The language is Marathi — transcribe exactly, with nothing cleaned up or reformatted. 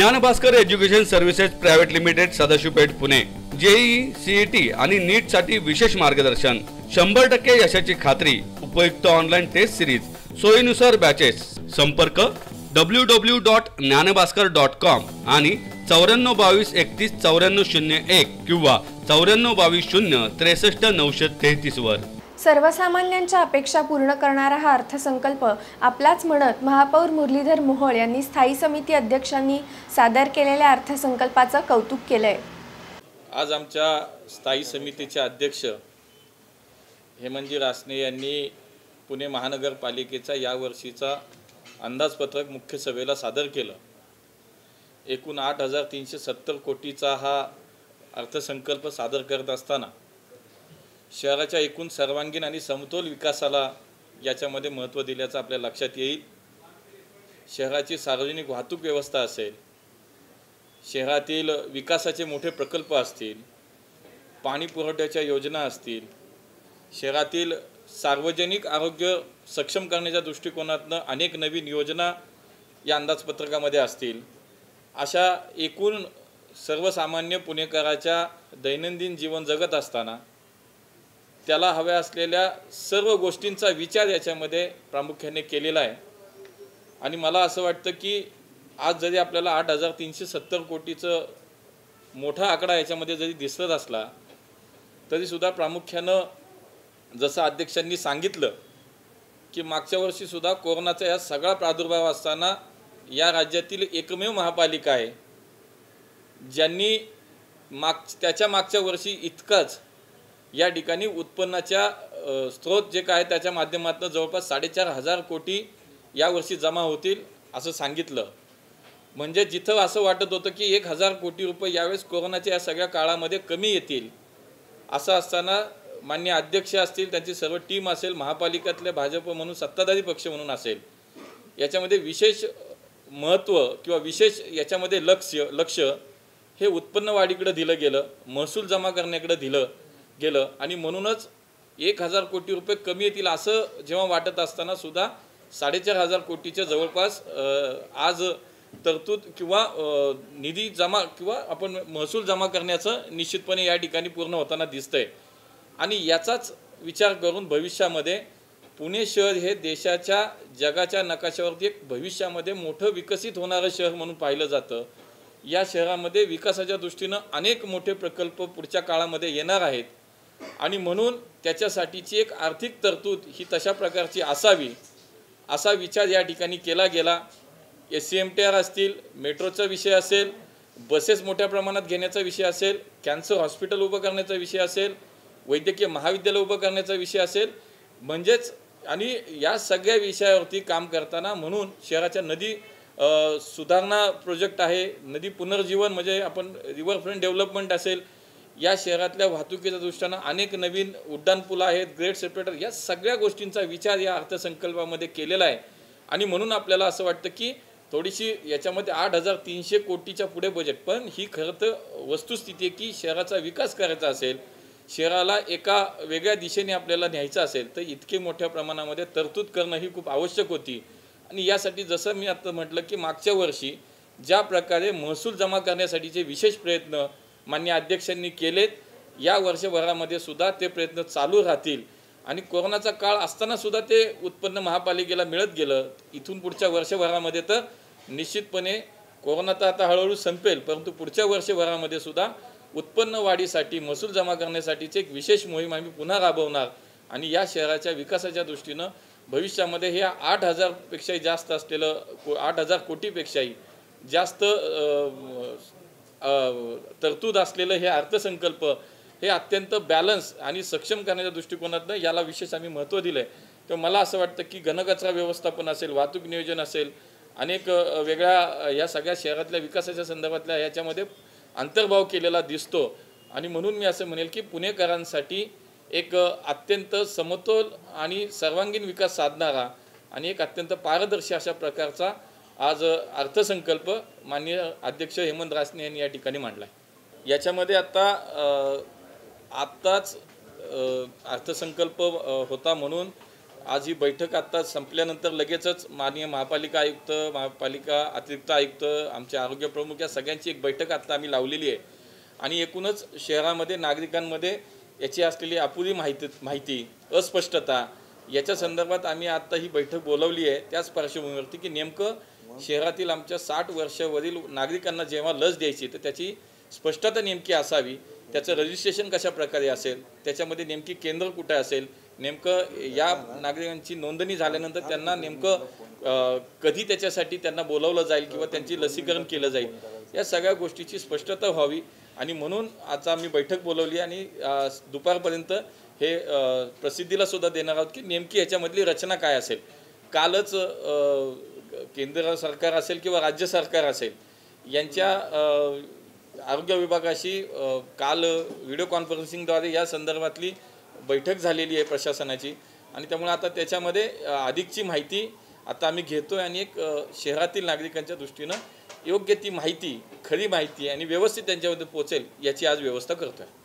Dnyanbhaskar education services private limited, Sadashivpeth, Pune. JEE, CET आणि नीट साठी विशेष मार्गदर्शन, शंभर टक्के यशाची खात्री, उपयुक्त ऑनलाईन टेस्ट सिरीज, सोयीनुसार बॅचेस। संपर्क W W dot Gyanbhaskar dot com आणि चौऱ्याण्णव बावीस एकतीस चौऱ्याण्णव शून्य एक किंवा चौऱ्याण्णव बावीस शून्य त्रेसष्ट नऊशे तेहतीस वर। सर्वसामान्यांच्या अपेक्षा पूर्ण करणारा हा अर्थसंकल्प आपलाच म्हणत महापौर मुरलीधर मोहोळ यांनी स्थायी समिती अध्यक्षांनी सादर केलेल्या अर्थसंकल्पाचं कौतुक केलंय। आज आमच्या स्थायी समितीचे अध्यक्ष हेमंतजी रासने यांनी पुणे महानगरपालिकेचा या वर्षीचा अंदाजपत्रक मुख्य सभेला सादर केलं। एकूण आठ हजार तीनशे सत्तर कोटीचा हा अर्थसंकल्प सादर करत असताना शहराच्या एकूण सर्वांगीण आणि समतोल विकासाला याच्यामध्ये महत्त्व दिल्याचं आपल्या लक्षात येईल। शहराची सार्वजनिक वाहतूक व्यवस्था असेल, शहरातील विकासाचे मोठे प्रकल्प असतील, पाणी पुरवठ्याच्या योजना असतील, शहरातील सार्वजनिक आरोग्य सक्षम करण्याच्या दृष्टिकोनातून अनेक नवीन योजना या अंदाजपत्रकामध्ये असतील, अशा एकूण सर्वसामान्य पुणेकराच्या दैनंदिन जीवन जगत असताना त्याला हव्या असलेल्या सर्व गोष्टींचा विचार याच्यामध्ये प्रामुख्याने केलेला आहे। आणि मला असं वाटतं की आज जरी आपल्याला आठ हजार तीनशे सत्तर कोटीचं मोठा आकडा याच्यामध्ये जरी दिसत असला तरीसुद्धा प्रामुख्यानं जसं अध्यक्षांनी सांगितलं की मागच्या वर्षीसुद्धा कोरोनाचा या सगळा प्रादुर्भाव असताना या राज्यातील एकमेव महापालिका आहे ज्यांनी माग त्याच्या मागच्या वर्षी इतकंच या ठिकाणी उत्पन्नाच्या स्रोत जे काय त्याच्या माध्यमातून जवळपास साडेचार हजार कोटी यावर्षी जमा होतील असं सांगितलं। म्हणजे जिथं असं वाटत होतं की एक हजार कोटी रुपये यावेळेस कोरोनाच्या या सगळ्या काळामध्ये कमी येतील, असं असताना मान्य अध्यक्ष असतील, त्यांची सर्व टीम असेल, महापालिकेतले भाजप म्हणून सत्ताधारी पक्ष म्हणून असेल, याच्यामध्ये विशेष महत्त्व किंवा विशेष याच्यामध्ये लक्ष लक्ष हे उत्पन्न वाढीकडे दिलं गेलं, महसूल जमा करण्याकडे दिलं गेलं। आणि म्हणूनच एक हजार कोटी रुपये कमी येतील असं जेव्हा वाटत असताना सुद्धा साडेचार हजार कोटीच्या जवळपास आज तरतूद किंवा निधी जमा किंवा आपण महसूल जमा करण्याचं निश्चितपणे या ठिकाणी पूर्ण होताना दिसतंय। आणि याचाच विचार करून भविष्यामध्ये पुणे शहर हे देशाच्या जगाच्या नकाशावरती एक भविष्यामध्ये मोठं विकसित होणारं शहर म्हणून पाहिलं जातं। या शहरामध्ये विकासाच्या दृष्टीनं अनेक मोठे प्रकल्प पुढच्या काळामध्ये येणार आहेत आणि म्हणून त्याच्यासाठीची एक आर्थिक तरतूद ही तशा प्रकारची असावी असा विचार या ठिकाणी केला गेला। S C M T R असतील, मेट्रोचा विषय असेल, बसेस मोठ्या प्रमाणात घेण्याचा विषय असेल, कॅन्सर हॉस्पिटल उभं करण्याचा विषय असेल, वैद्यकीय महाविद्यालय उभं करण्याचा विषय असेल, म्हणजेच आणि या सगळ्या विषयावरती काम करताना म्हणून शहराच्या नदी सुधारणा प्रोजेक्ट आहे, नदी पुनर्जीवन म्हणजे आपण रिव्हरफ्रंट डेव्हलपमेंट असेल, या शहरातल्या वाहतुकीच्या दृष्टीनं अनेक नवीन उड्डाणपूल आहेत, ग्रेट सेपरेटर, या सगळ्या गोष्टींचा विचार या अर्थसंकल्पामध्ये केलेला आहे। आणि म्हणून आपल्याला असं वाटतं की थोडीशी याच्यामध्ये आठ हजार तीनशे कोटीच्या पुढे बजेट, पण ही खरं तर वस्तुस्थिती आहे की शहराचा विकास करायचा असेल, शहराला एका वेगळ्या दिशेने आपल्याला न्यायचं असेल तर इतके मोठ्या प्रमाणामध्ये तरतूद करणं ही खूप आवश्यक होती। आणि यासाठी जसं मी आता म्हटलं की मागच्या वर्षी ज्या प्रकारे महसूल जमा करण्यासाठीचे विशेष प्रयत्न मान्य अध्यक्षांनी केलेत, या वर्षभरामध्ये सुद्धा ते प्रयत्न चालू राहतील। आणि कोरोनाचा काळ असताना सुद्धा ते उत्पन्न महापालिकेला मिळत गेलं। इथून पुढच्या वर्षभरामध्ये तर निश्चितपणे कोरोना तर आता हळूहळू संपेल, परंतु पुढच्या वर्षभरामध्ये सुद्धा उत्पन्न वाढीसाठी महसूल जमा करण्यासाठीची एक विशेष मोहीम आम्ही पुन्हा राबवणार आणि या शहराच्या विकासाच्या दृष्टीनं भविष्यामध्ये हे आठ हजारपेक्षाही जास्त असलेलं आठ हजार कोटीपेक्षाही जास्त तरतूद असलेलं हे अर्थसंकल्प हे अत्यंत बॅलन्स आणि सक्षम करण्याच्या दृष्टिकोनातून याला विशेष आम्ही महत्त्व दिलं आहे। तर मला असं वाटतं की घनकचरा व्यवस्थापन असेल, वाहतूक नियोजन असेल, अनेक वेगळ्या या सगळ्या शहरातल्या विकासाच्या संदर्भातल्या याच्यामध्ये अंतर्भाव केलेला दिसतो। आणि म्हणून मी असं म्हणेल की पुणेकरांसाठी एक अत्यंत समतोल आणि सर्वांगीण विकास साधणारा आणि एक अत्यंत पारदर्शी अशा प्रकारचा आज अर्थसंकल्प माननीय अध्यक्ष हेमंत रासने यांनी या ठिकाणी मांडला आहे। याच्यामध्ये आता आत्ताच अर्थसंकल्प होता म्हणून आज ही बैठक आता संपल्यानंतर लगेचच माननीय महापालिका आयुक्त, महापालिका अतिरिक्त आयुक्त, आमचे आरोग्य प्रमुख या सगळ्यांची एक बैठक आता आम्ही लावलेली आहे आणि एकूणच शहरामध्ये नागरिकांमध्ये याची असलेली अपुरी माहिती माहिती अस्पष्टता याच्या संदर्भात आम्ही आता ही बैठक बोलवली आहे त्याच पार्श्वभूमीवरती की नेमकं शहरातील आमच्या साठ वर्षावरील नागरिकांना जेव्हा लस द्यायची तर त्याची स्पष्टता नेमकी असावी, त्याचं रजिस्ट्रेशन कशा प्रकारे असेल, त्याच्यामध्ये नेमकी केंद्र कुठे असेल, नेमकं या नागरिकांची नोंदणी झाल्यानंतर त्यांना नेमकं कधी त्याच्यासाठी त्यांना बोलावलं जाईल किंवा त्यांची लसीकरण केलं जाईल, या सगळ्या गोष्टीची स्पष्टता व्हावी आणि म्हणून आता आम्ही बैठक बोलवली आणि दुपारपर्यंत हे प्रसिद्धीला सुद्धा देणार आहोत की नेमकी ह्याच्यामधली रचना काय असेल. कालच केंद्र सरकार असेल किंवा राज्य सरकार असेल यांच्या आरोग्य विभागाशी काल व्हिडिओ कॉन्फरन्सिंगद्वारे या संदर्भातली बैठक झालेली आहे प्रशासनाची आणि त्यामुळे आता त्याच्यामध्ये अधिकची माहिती आता आम्ही घेतो आणि एक शहरातील नागरिकांच्या दृष्टीनं योग्य ती माहिती, खरी माहिती आणि व्यवस्थित त्यांच्यामध्ये पोहोचेल याची आज व्यवस्था करतो आहे.